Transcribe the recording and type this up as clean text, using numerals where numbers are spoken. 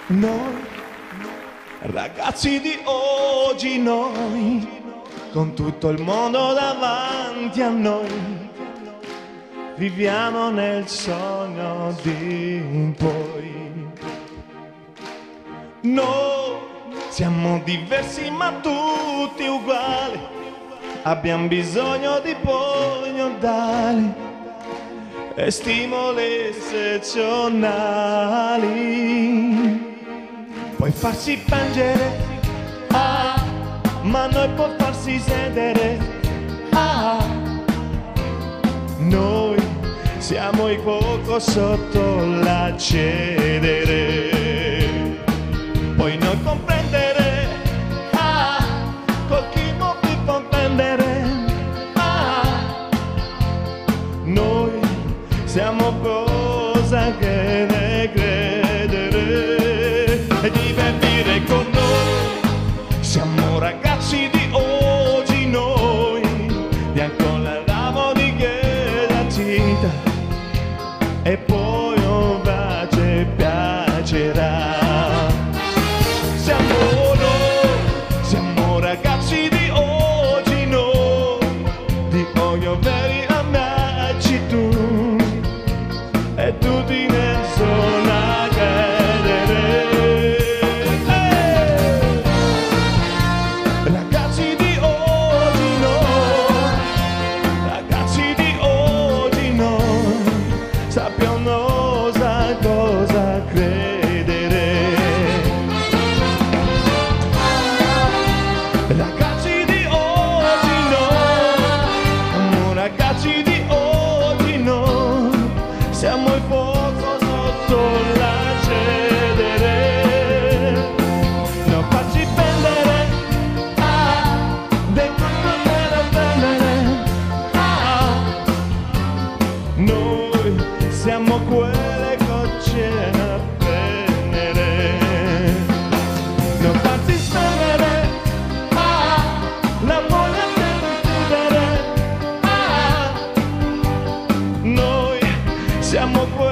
Noi, ragazzi di oggi, noi, con tutto il mondo davanti a noi, viviamo nel sogno di poi. Noi siamo diversi ma tutti uguali, abbiamo bisogno di pugno dare e stimoli eccezionali. Puoi farsi piangere, ah, ma noi può farsi sedere, ah. Noi siamo il fuoco sotto la cenere. Puoi non comprendere, ah, con chi non ti comprendere, ah. Noi siamo cosa che ne credere e divertire con noi. Siamo ragazzi di oggi, noi bianco la lavo di che la città e poi un bacio piacerà. Siamo ragazzi di oggi, noi di ogni veri amici tu e tutti nel zona credere. Ragazzi di oggi, noi, ragazzi di oggi, noi sappiamo cosa credere. Ragazzi di oggi, noi, ragazzi di oggi, noi siamo il fuoco sotto la cenere. Non farci prendere, ah, dentro non me la prendere, ah. Noi siamo quelle gocce a prendere. Non farsi spendere, ah, la voglia di chiudere, ah. Noi siamo quelli